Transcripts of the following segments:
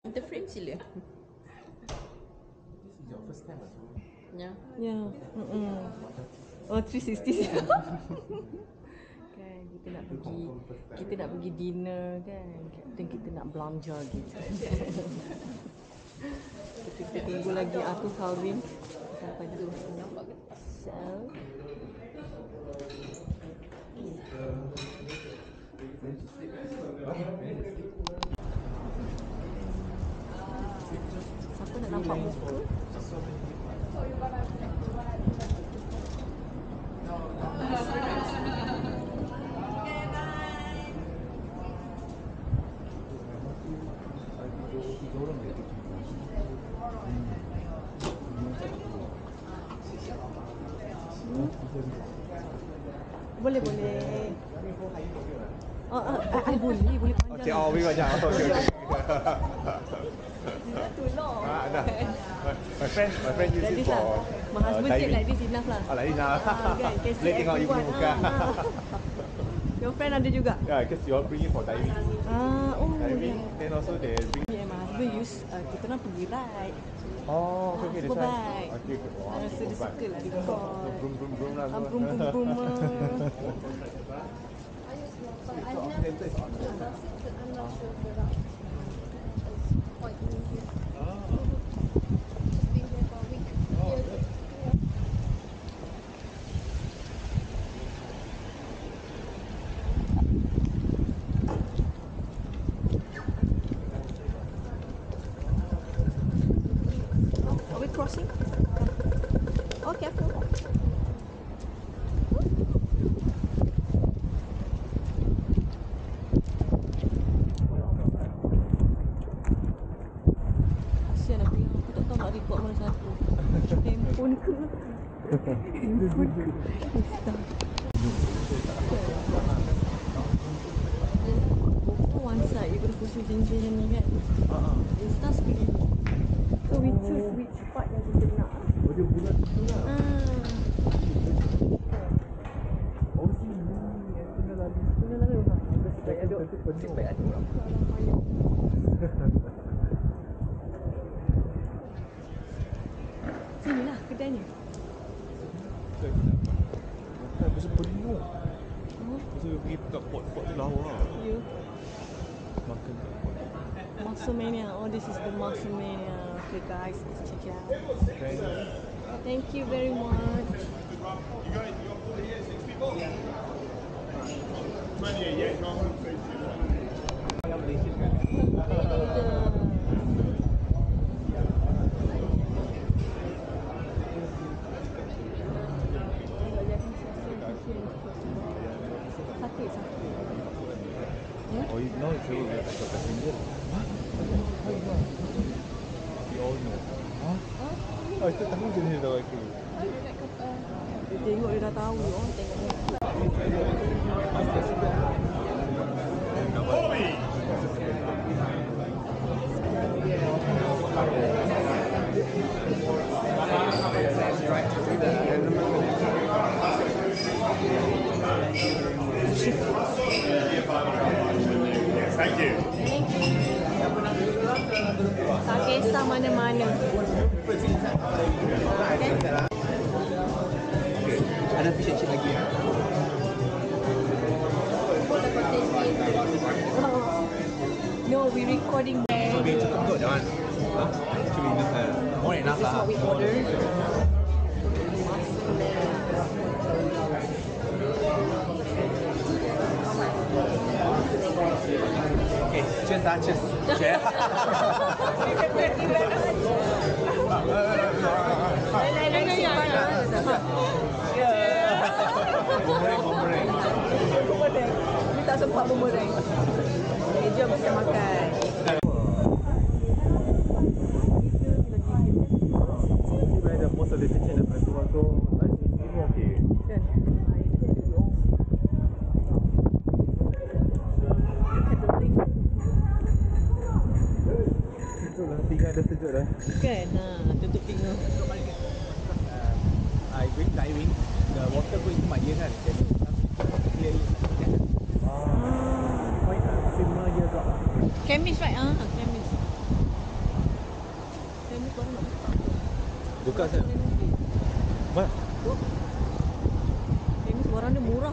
Interframe sila. This is your first time also. Ya. Ya. Oh, 360. Kan kita nak pergi dinner kan. Captain kita nak belanja gitu. Kita tunggu lagi aku kahwin sampai tu. Nampak ke? So, siapa nak nampak muka? Boleh. Boleh panjang. Okay, oh, we panjang. Okay. Too long. Dah. My friend use it for My husband said like this enough lah. like this lah. Kan, can see Boleh tengok ibu everyone. muka. Your friend ada juga? Yeah, because you all bring it for diving. Diving, then also they bring. Me and my husband use, kita orang pergi ride. Oh, okay, super that's bike. Okay, wow. So dia suka lah dia Brum lah. Brum lah. So our center is on. I'm not sure for that. Quite new here. Just been here for a week. Are we crossing? Okay, cool. Kasihan aku yang aku tak tahu nak record mana satu. Handphone ke? Handphone ke? Insta. GoPro one side, you gonna pusing cincin macam ni kan? Insta screen. So we choose which part yang kita nak. Oh, dia bulat tu lah. Oh, sini. Kena lalu. Baik aduk. Baik aduk. Sini lah kedainya. Bukan, pasal penuh. Pasal pergi kat pot-pot tu lawa lah. You. Makan kat pot. Muscle Mania. Oh, this is the Muscle Mania. Okay guys, let's check it out. Thank you very much. You got your 48, 6 people? Yeah. 28, yeah, no, I'm saying Yang Malaysia kan. Sakit. Oh, you know it's really like a passenger. What? We all know. Huh? Oh, itu tahu je dia tahu aku. Dia tengok dia dah tahu. Orang tengok muka. Yes, thank you. Tak kisah mana-mana. Okay. Ada fish and chip lagi ya? No, we recording. So we cukup kot that one. Huh? Actually, more than enough This is lah. what we ordered. Okay, cheers lah, cheers. Cheers. Boomerang. Ni tak sempat boomerang. Okay, jom kita makan. Sebenarnya most of the kitchen dekat Toronto, I think ini okay. Kan? Ini dia off. Itulah, tinggal dah sejuk dah. Kan? Tutup telinga. I going diving, the water go into my ear kan. Jadi clearly. Quite a similar ear drop. Chemist right? Chemist. buka saya. Mak. Ini barang dia murah.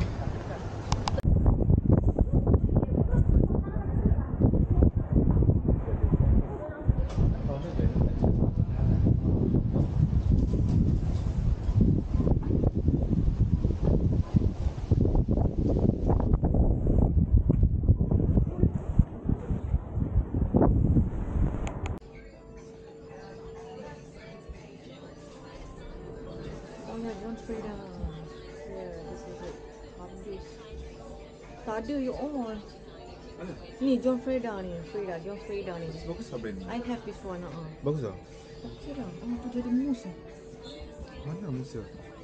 Oh ya, John Frieda. Yeah, this is it. Habis. Tak ada you all. Ni John Frieda ni. John Frieda ni. Bagus lah brand ni. I have this one. Bagus lah. Okay lah. Oh, tu jadi mousse. Mana Musa?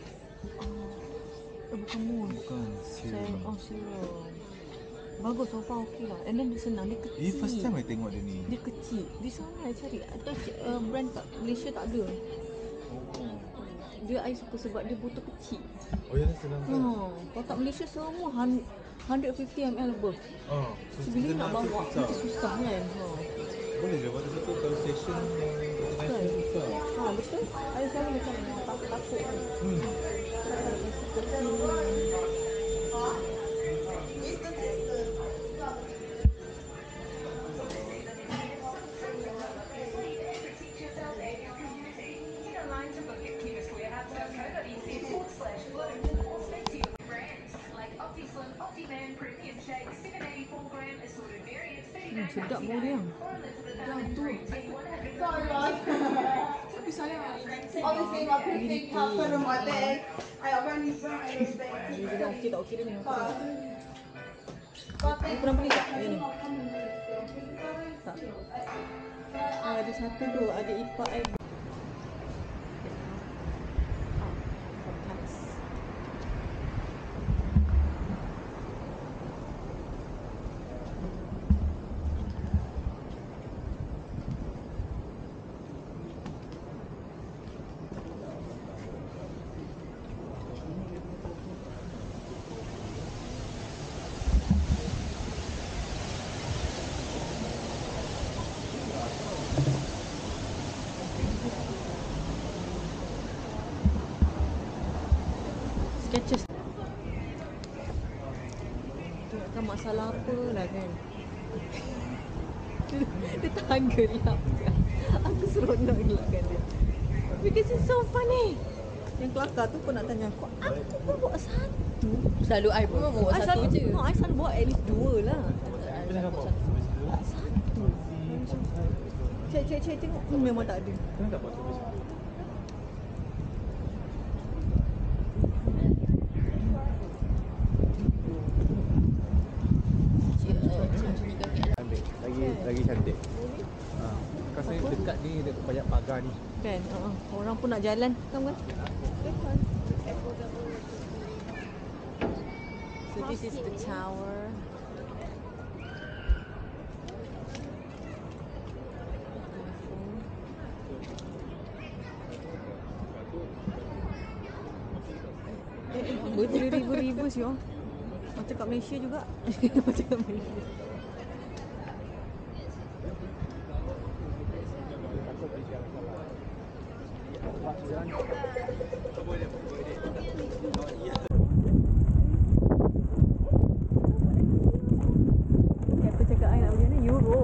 Bukan mousse. Bukan. Serum. Serum. Bagus, so far okay lah. And then dia senang, dia kecil. First time I tengok dia ni. Dia kecil. Di sana I cari. Atau brand kat Malaysia tak ada. Oh. Dia I suka sebab dia botol kecil. Oh ya, senang kan? Kalau kat Malaysia semua 150 ml lebih. So bila kita nak bawa susah. macam susah kan. Boleh je waktu satu kalau session international susah. Betul. I selalu macam takut. Sedap bau dia. Obviously, my picnic can't put in my bag. I already brought everything. Dia dah okey tak okey dia ni. Ni pernah beli tak yang ni? Tak. Ada satu tu, ada ipar I. Sketches. Tengokkan masalah apa lah kan. Dia tahan gelap kan. Aku seronok gelapkan dia. Because it's so funny. Yang kelakar tu pun nak tanya aku, aku pun bawa satu. Selalu I pun bawa satu je. I selalu bawa at least 2 lah. Satu. Cek tengok. Memang tak ada. Kenapa tak buat tu macam tu? Lagi cantik. Kasi dekat ni dekat banyak pagar ni. Kan? Orang pun nak jalan. Tahu kan? So this is the tower. Beribu-ribu sih. Macam kat Malaysia juga. Macam kat Malaysia. Apa cakap I nak pergi mana? Euro.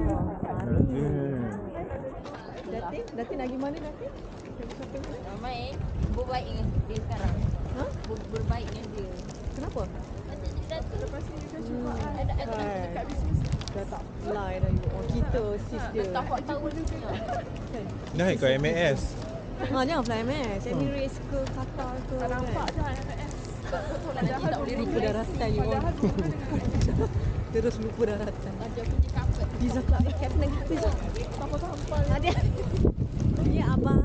Datin nak pergi mana Datin? Main berbaik dengan dia sekarang. Ha? Berbaik dengan dia. Kenapa? Dah tu lepas ni kita cuba ada dekat bisnes. Dah tak fly dah you. Kita sis dia. Tak tahu dia. Naik ke MAS. Jangan fly MS. Emirates ke Qatar ke. Tak nampak je MFS. Betul lah nanti tak boleh lupa daratan you all. Terus lupa daratan. Ada punya kapal. Pizza Club. Captain Pizza. Apa kapal? Ada. Ya abang.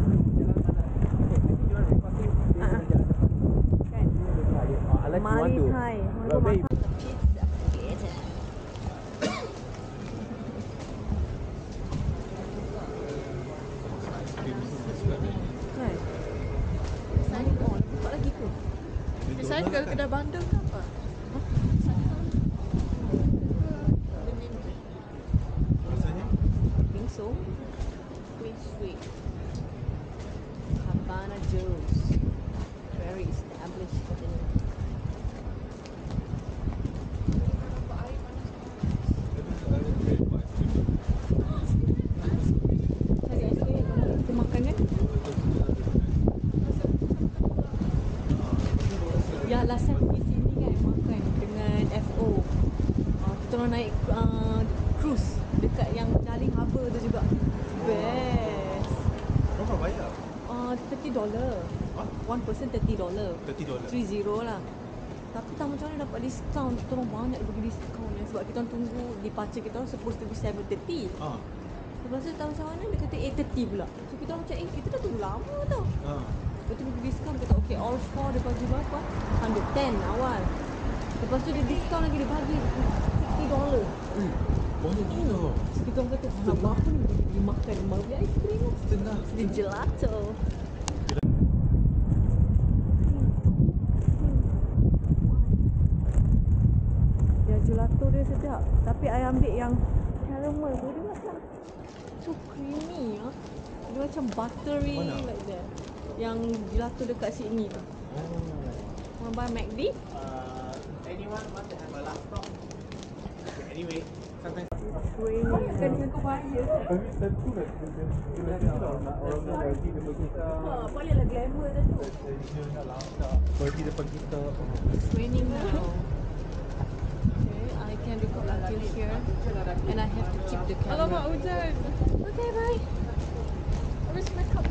Mari Thai. Kan? Sani on. Tak lagi ke? Saya ke kedai bandar ke apa? Rasanya? I think so. Sweet. Banana Joe's. Very established katanya. Cari ice cream kamu kita makan kan? Ya, last time pergi sini kan makan dengan FO. Kita orang naik cruise dekat yang Darling Harbour tu juga. Best. Berapa bayar? $30. Hah? One person $30. $30. 30 lah. Tapi tak macam mana dapat diskaun. Kita orang banyak bagi diskaun ya. Sebab kita orang tunggu departure kita orang supposed to be 7:30. Lepas tu tahu macam mana dia kata 8:30 pula. So kita orang macam kita dah tunggu lama tau. Lepas tu bagi diskaun kata okay all four dia bagi berapa? $110 awal. Lepas tu dia diskaun lagi dia bagi $60. Banyak gila. So kita orang kata mahal ni pergi makan malah beli ice cream lah. Tenang. Beli gelato. Ya gelato dia sedap. Tapi I ambil yang caramel tu dia macam so creamy ya. Dia macam buttery Mana? like that. Yang gelato dekat Sydney tu. Want buy McD? Anyone want to have a laptop? Anyway, sometimes Raining. Kena kau bayar. kami tentu nak orang lagi depan kita. Bolehlah glamour tu. Dia nak laptop. Bagi depan kita. It's raining now. Okay, I can record until here and I have to keep the camera. Alamak, hujan. Okay, bye. Habis makeup.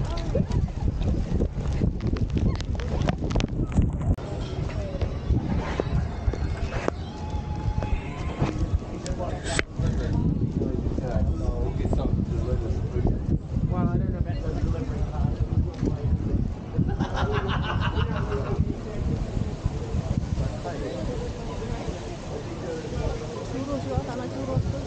Churros juga, tak nak churros tu.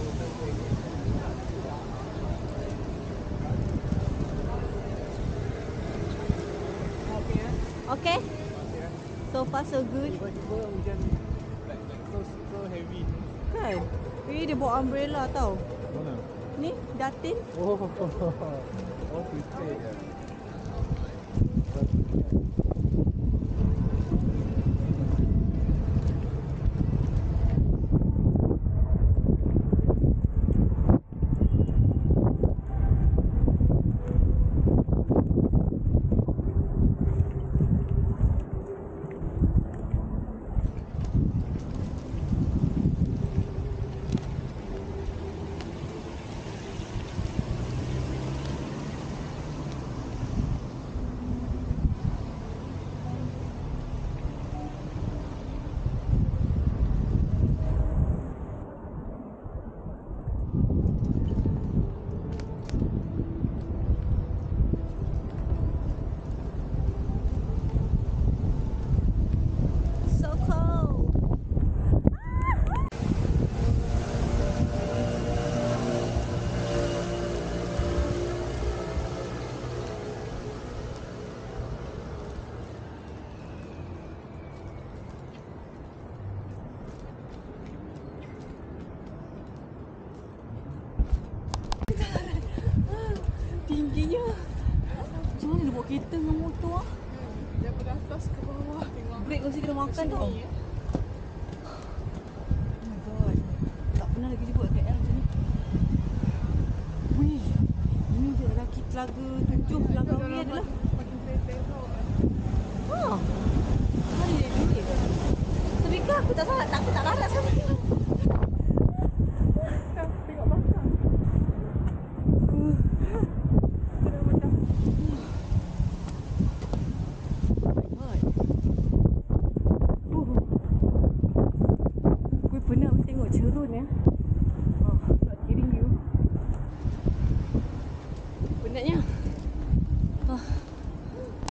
Okay. So far so good. Tiba-tiba hujan so heavy. Kan? Dia bawa umbrella tau. Mana? Ni, Datin. Oh, twisted ya. So cold. Tingginya. Macam mana dia bawa kereta dengan motor ah? Daripada atas ke bawah tengok. Break mesti kena makan tau. Sini, ya. Oh my god. Tak pernah lagi dia buat KL macam ni. Wih. Ini dia lelaki telaga 7 Langkawi adalah. Makin kereta tau. Ha. Hari dia. Tapi kan aku tak salah. Aku tak larat sama dia. Tengok belakang. Kena macam Gue pernah tengok cerun ya. Not kidding you. Penatnya.